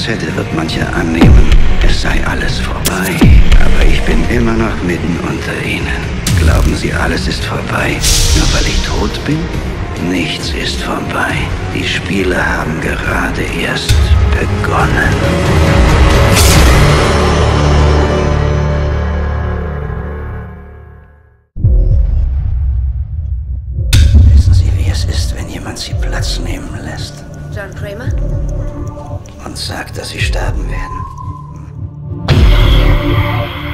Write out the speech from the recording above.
Kassette wird mancher annehmen, es sei alles vorbei. Aber ich bin immer noch mitten unter ihnen. Glauben Sie, alles ist vorbei, nur weil ich tot bin? Nichts ist vorbei. Die Spiele haben gerade erst begonnen. Wissen Sie, wie es ist, wenn jemand Sie Platz nehmen lässt? John Kramer? Und sagt, dass Sie sterben werden.